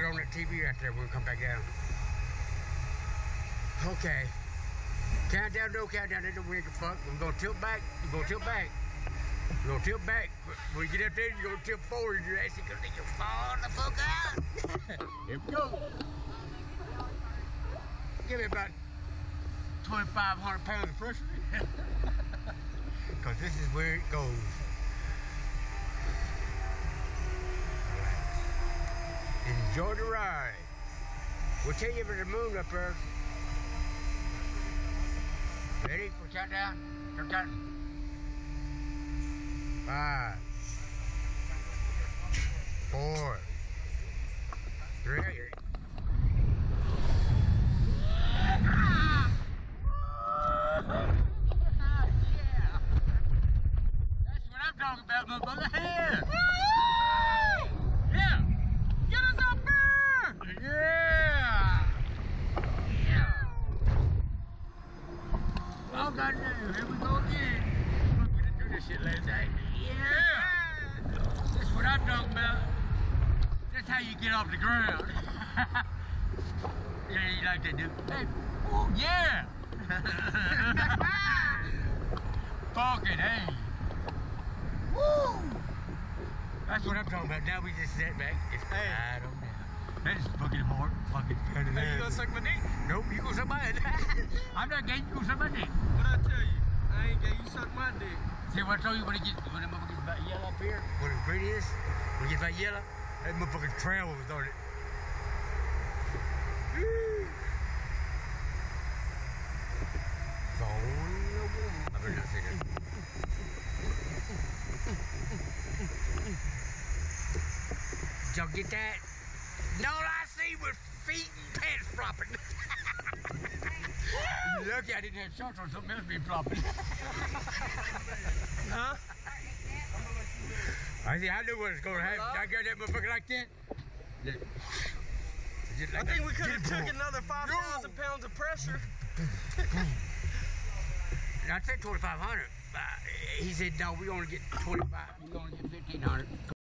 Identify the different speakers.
Speaker 1: it on that TV right there when we come back down. Okay. Countdown, no countdown, that don't make a fuck. We're gonna tilt back. You're gonna tilt back. You're gonna tilt back. When you get up there, you're gonna tilt forward. You're actually gonna make you fall the fuck out. Here we go. Give me about 2,500 pounds of pressure. Because this is where it goes. Enjoy the ride. We'll tell you if there's a moon up there. Ready for countdown? Countdown. 5, 4, 3. Talking about motherfucker here. Yeah. Get us up there. Yeah. Yeah. Oh goddamn, here we go again. We're gonna do this shit last night. Yeah. That's what I'm talking about. That's how you get off the ground. Yeah, you like that, dude. Hey. Oh yeah. Fucking hey. Woo! That's what I'm talking about. Now we just sit back. It's I don't know. That is fucking hard. Fucking pain.
Speaker 2: Hey, you gonna suck my dick?
Speaker 1: Nope, you gonna suck my dick. I'm not gay, you gonna suck my dick.
Speaker 2: What I tell you? I ain't gay, you suck my dick.
Speaker 1: See what I told you when the motherfucker gets about yellow up here? When the green is? When it gets about yellow? That motherfucking travels on it. I better not say that. Did y'all get that? No, I see was feet and pants flopping. You're lucky I didn't have shorts on, something else be flopping.
Speaker 2: Huh?
Speaker 1: I knew what was going to happen. I got that motherfucker like that.
Speaker 2: I think we could have took another 5,000 pounds of pressure.
Speaker 1: I said 2,500. He said, no, we only get 25. We only get 1,500.